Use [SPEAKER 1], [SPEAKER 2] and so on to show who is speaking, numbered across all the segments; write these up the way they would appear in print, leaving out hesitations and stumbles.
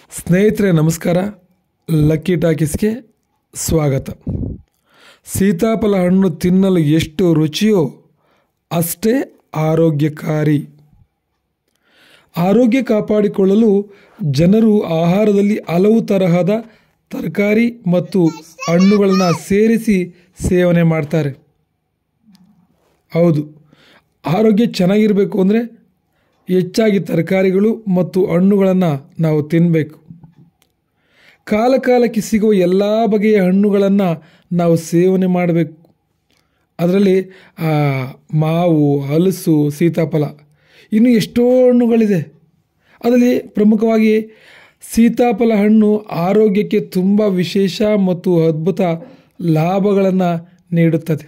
[SPEAKER 1] ಸ್ನೇಹಿತರೆ ನಮಸ್ಕಾರ. ಲಕ್ಕಿ ಟಾಕೀಸ್ಗೆ ಸ್ವಾಗತ. ಸೀತಾಫಲ ಹಣ್ಣು ತಿನ್ನಲು ಎಷ್ಟು ರುಚಿಯೋ ಅಷ್ಟೇ ಆರೋಗ್ಯಕಾರಿ. ಆರೋಗ್ಯ ಕಾಪಾಡಿಕೊಳ್ಳಲು ಜನರು ಆಹಾರದಲ್ಲಿ ಹಲವು ತರಹದ ತರಕಾರಿ ಮತ್ತು ಹಣ್ಣುಗಳನ್ನು ಸೇರಿಸಿ ಸೇವನೆ ಮಾಡ್ತಾರೆ. ಹೌದು, ಆರೋಗ್ಯ ಚೆನ್ನಾಗಿರಬೇಕು ಅಂದರೆ ಹೆಚ್ಚಾಗಿ ತರಕಾರಿಗಳು ಮತ್ತು ಹಣ್ಣುಗಳನ್ನು ನಾವು ತಿನ್ನಬೇಕು. ಕಾಲಕಾಲಕ್ಕೆ ಸಿಗುವ ಎಲ್ಲ ಬಗೆಯ ಹಣ್ಣುಗಳನ್ನು ನಾವು ಸೇವನೆ ಮಾಡಬೇಕು. ಅದರಲ್ಲಿ ಮಾವು, ಹಲಸು, ಸೀತಾಫಲ, ಇನ್ನು ಎಷ್ಟೋ ಹಣ್ಣುಗಳಿದೆ. ಅದರಲ್ಲಿ ಪ್ರಮುಖವಾಗಿ ಸೀತಾಫಲ ಹಣ್ಣು ಆರೋಗ್ಯಕ್ಕೆ ತುಂಬ ವಿಶೇಷ ಮತ್ತು ಅದ್ಭುತ ಲಾಭಗಳನ್ನು ನೀಡುತ್ತದೆ.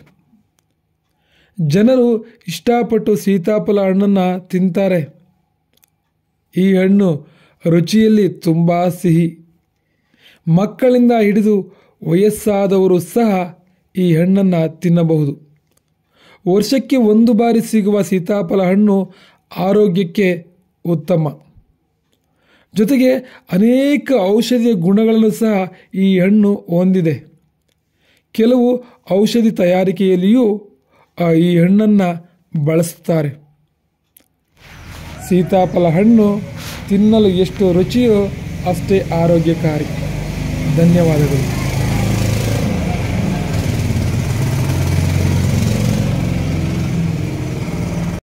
[SPEAKER 1] ಜನರು ಇಷ್ಟಪಟ್ಟು ಸೀತಾಫಲ ಹಣ್ಣನ್ನು ತಿಂತಾರೆ. ಈ ಹಣ್ಣು ರುಚಿಯಲ್ಲಿ ತುಂಬ ಸಿಹಿ. ಮಕ್ಕಳಿಂದ ಹಿಡಿದು ವಯಸ್ಸಾದವರು ಸಹ ಈ ಹಣ್ಣನ್ನು ತಿನ್ನಬಹುದು. ವರ್ಷಕ್ಕೆ ಒಂದು ಬಾರಿ ಸಿಗುವ ಸೀತಾಫಲ ಹಣ್ಣು ಆರೋಗ್ಯಕ್ಕೆ ಉತ್ತಮ. ಜೊತೆಗೆ ಅನೇಕ ಔಷಧೀಯ ಗುಣಗಳನ್ನು ಸಹ ಈ ಹಣ್ಣು ಹೊಂದಿದೆ. ಕೆಲವು ಔಷಧಿ ತಯಾರಿಕೆಯಲ್ಲಿಯೂ ಈ ಹಣ್ಣನ್ನು ಬಳಸುತ್ತಾರೆ. ಸೀತಾಫಲ ಹಣ್ಣು ತಿನ್ನಲು ಎಷ್ಟು ರುಚಿಯೋ ಅಷ್ಟೇ ಆರೋಗ್ಯಕಾರಿ. ಧನ್ಯವಾದಗಳು.